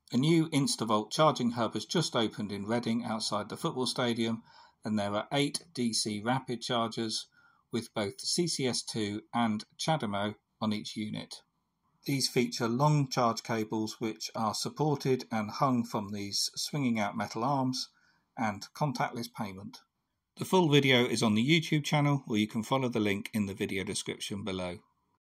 A new InstaVolt charging hub has just opened in Reading outside the football stadium, and there are 8 DC rapid chargers with both CCS2 and Chademo on each unit. These feature long charge cables which are supported and hung from these swinging out metal arms, and contactless payment. The full video is on the YouTube channel, or you can follow the link in the video description below.